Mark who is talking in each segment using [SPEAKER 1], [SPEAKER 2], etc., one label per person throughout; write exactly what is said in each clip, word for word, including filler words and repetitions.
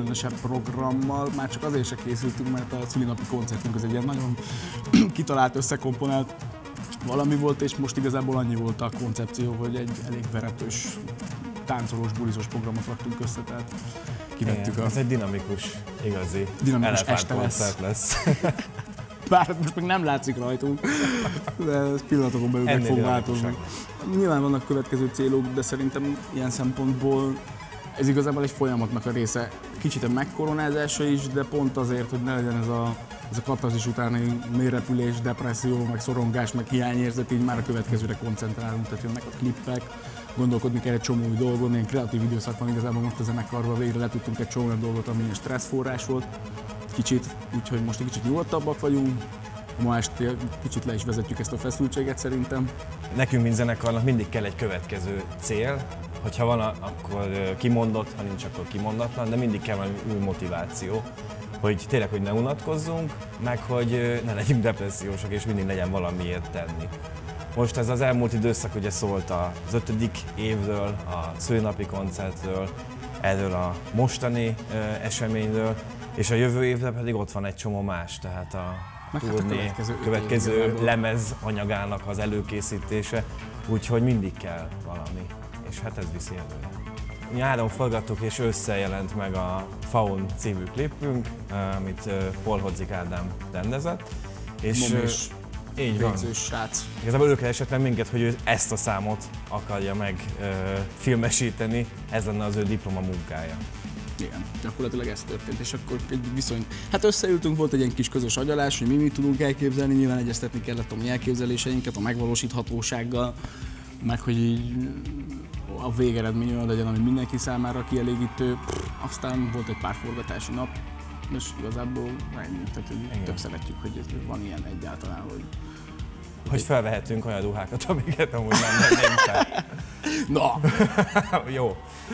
[SPEAKER 1] különösebb programmal, már csak azért se készültünk, mert a szülinapi koncertünk az egy ilyen nagyon kitalált, összekomponált valami volt, és most igazából annyi volt a koncepció, hogy egy elég veretős, táncolós, bulizós programot raktunk össze, tehát kivettük
[SPEAKER 2] igen,
[SPEAKER 1] a...
[SPEAKER 2] Ez egy dinamikus, igazi
[SPEAKER 1] dinamikus este lesz.
[SPEAKER 2] lesz.
[SPEAKER 1] Bár most még nem látszik rajtunk, de ez pillanatokon belül meg fog változni. Nyilván vannak következő célok, de szerintem ilyen szempontból ez igazából egy folyamatnak a része. Kicsit a megkoronázása is, de pont azért, hogy ne legyen ez a, ez a katarzis utáni mélyrepülés, depresszió, meg szorongás, meg hiányérzet, így már a következőre koncentrálunk, tehát jönnek a klippek, gondolkodni kell egy csomó új dolgon, ilyen kreatív időszak van igazából most a zenekarban, végre letudtunk egy csomó olyan dolgot, ami ilyen stresszforrás volt. Kicsit, úgyhogy most egy kicsit nyugodtabbak vagyunk. Ma este kicsit le is vezetjük ezt a feszültséget szerintem.
[SPEAKER 2] Nekünk, mint zenekarnak mindig kell egy következő cél. Hogyha van, akkor kimondott, ha nincs, akkor kimondatlan, de mindig kell valami új motiváció, hogy tényleg, hogy ne unatkozzunk, meg hogy ne legyünk depressziósak, és mindig legyen valamiért tenni. Most ez az elmúlt időszak ugye szólt az ötödik évről, a szülinapi koncertről, erről a mostani eseményről, és a jövő évre pedig ott van egy csomó más, tehát a turné, hát a következő, következő lemez anyagának az előkészítése, úgyhogy mindig kell valami, és hát ez viszi előre. Nyáron forgattuk és ősszel jelent meg a Faun című klipünk, amit Paul Hodzik Ádám rendezett. És így van.
[SPEAKER 1] Srác.
[SPEAKER 2] Igazából ő keresett meg minket, hogy ő ezt a számot akarja meg uh, filmesíteni, ez lenne az ő diploma munkája.
[SPEAKER 1] Igen, gyakorlatilag ez történt, és akkor egy viszony... Hát összeültünk, volt egy ilyen kis közös agyalás, hogy mi mit tudunk elképzelni, nyilván egyeztetni kellett a mi elképzeléseinket, a megvalósíthatósággal, meg hogy így a végeredmény olyan legyen, ami mindenki számára kielégítő. Aztán volt egy pár forgatási nap, és igazából ennyi, tehát hogy tök szeretjük, hogy van ilyen egyáltalán, hogy...
[SPEAKER 2] Hogy felvehetünk olyan ruhákat, amiket amúgy nem vennénk fel.
[SPEAKER 1] Na!
[SPEAKER 2] Jó.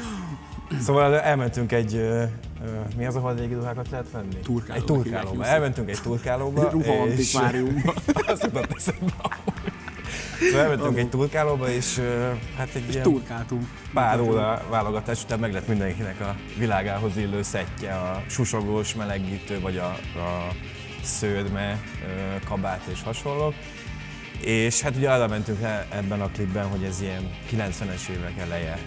[SPEAKER 2] Szóval elmentünk egy, uh, uh, mi az, ahol régi ruhákat lehet venni?
[SPEAKER 1] Turkálóba.
[SPEAKER 2] Egy turkálóba. Elmentünk egy turkálóba.
[SPEAKER 1] Ruha-antikváriumba.
[SPEAKER 2] Azt jutott eszembe. Szóval elmentünk egy turkálóba, és uh, hát egy ilyen
[SPEAKER 1] turkáltunk.
[SPEAKER 2] Pár óra válogatás után meg lett mindenkinek a világához illő szettje, a susogós melegítő, vagy a, a szőrme, uh, kabát és hasonlók. És hát ugye arra mentünk le ebben a klipben, hogy ez ilyen kilencvenes évek eleje.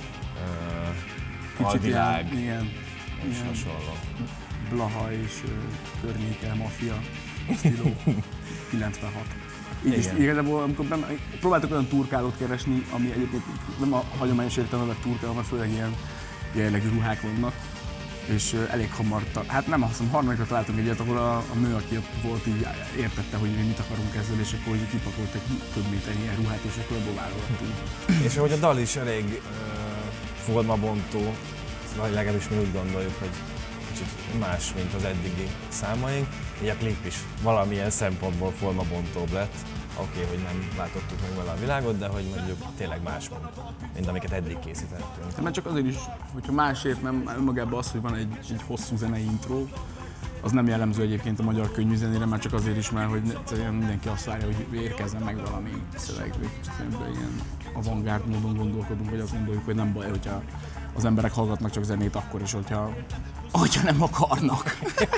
[SPEAKER 2] Uh, alvilág
[SPEAKER 1] ilyen,
[SPEAKER 2] és
[SPEAKER 1] ilyen
[SPEAKER 2] hasonló.
[SPEAKER 1] Blaha és uh, környéke, maffia stíló, kilencvenhat. Így is igazából, amikor benne, próbáltuk olyan turkálót keresni, ami egyébként nem a hagyományos értelemben turkáló, mert főleg ilyen jellegű ruhák vannak. És uh, elég hamar, hát nem azt hiszem, harmadikra találtunk egyet, ahol a, a nő, aki ott volt, így értette, hogy mi mit akarunk ezzel, és akkor így kipakolt egy több méter ilyen ruhát, és akkor abból válogattunk.
[SPEAKER 2] És ahogy a dal is elég uh, formabontó, vagy legalábbis mi úgy gondoljuk, hogy kicsit más, mint az eddigi számaink, így a klip is valamilyen szempontból formabontóbb lett. Oké, okay, hogy nem látottuk meg vele a világot, de hogy mondjuk tényleg más, mint, mint amiket eddig készítettünk.
[SPEAKER 1] De mert csak azért is, hogyha másért nem, önmagában az, hogy van egy, egy hosszú zenei intro, az nem jellemző egyébként a magyar könnyűzenére, már csak azért is, mert hogy mindenki azt várja, hogy érkezzen meg valami szöveg, hogy ilyen avantgárd módon gondolkodunk, vagy azt gondoljuk, hogy nem baj, hogyha az emberek hallgatnak csak zenét akkor is, hogyha, hogyha nem akarnak.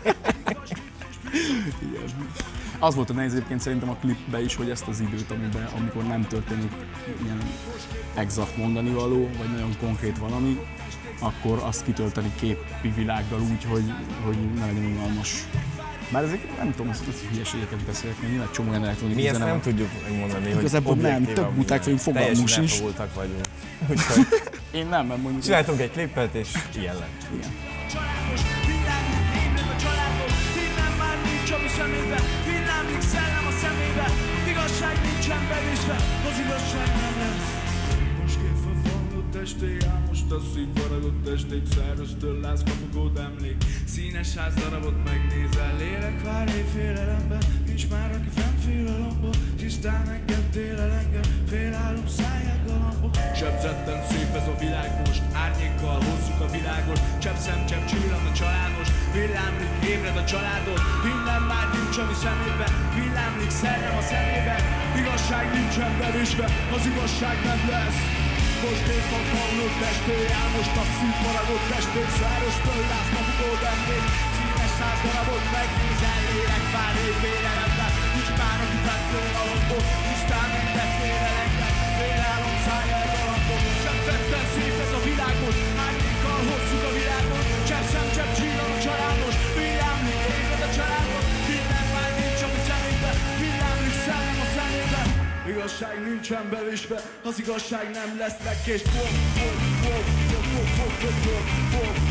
[SPEAKER 1] Igen. Az volt a nehéz egyébként szerintem a klipben is, hogy ezt az időt, amiben, amikor nem történik ilyen exakt mondani való, vagy nagyon konkrét valami, akkor azt kitölteni képi világgal úgy, hogy, hogy ne legyen unalmas. Bár ezek nem tudom, azt hülyeségeket beszélek, mert nyilván csomó olyan elektronikus
[SPEAKER 2] zene. Mi ezt nem
[SPEAKER 1] van.
[SPEAKER 2] tudjuk megmondani, hogy
[SPEAKER 1] igazából nem, több buták vagyunk, fogalmunk sincs.
[SPEAKER 2] Teljesen elfogultak vagyunk.
[SPEAKER 1] Én nem, mert mondjuk...
[SPEAKER 2] Csináltunk egy klippet, és ilyen lett.
[SPEAKER 1] Igen.
[SPEAKER 3] Villámlik szellem a szemébe, igazság nincsen bevésve, az igazság nem lesz. Most kérve fordult testé, ám most a szív faragott testék, száraztől láz kapogód emlék. Színes ház darabot megnézel, lélek vár éjfélelemben, nincs már aki fennfél a lomba, tisztán engedtél el engem, félállom száját galambok. Sebzetten szép ez a világ most, árnyékkal hozzuk a világot, csepp szem, csepp csillan a családos, villámlik, ébred a családod, minden már nincs a mi szemébe, villámlik szerelem a szemébe, igazság nincsen bevésve, az igazság nem lesz. Most kép a falnott testé, elmost a szívfaragott testét, száros töllász, kapukó vendég, színes száz darabot megnéz, ellélek, pár év félelemben, nincs már aki fettől alapból, tisztán mindent félelenged, félálom szállja egy alapból, sem szetten szép ez a világos, hányinkkal hozzuk a világot, csepp szem, csepp csillan a családos, villámlik évad a családot, minden vágy nincs a szemébe, villámlik szellem a szemébe. Igazság nincsen bevisve, az igazság nem lesz megkést.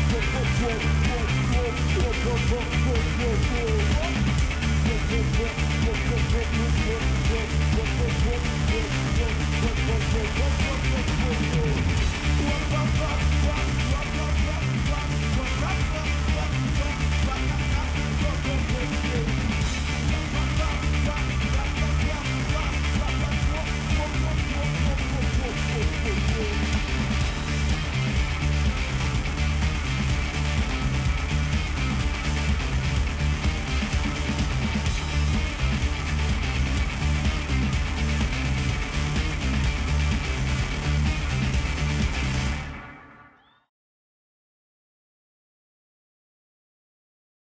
[SPEAKER 3] Wow,